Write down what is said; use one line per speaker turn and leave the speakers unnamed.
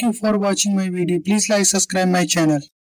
you for watching my video. Please like, subscribe my channel.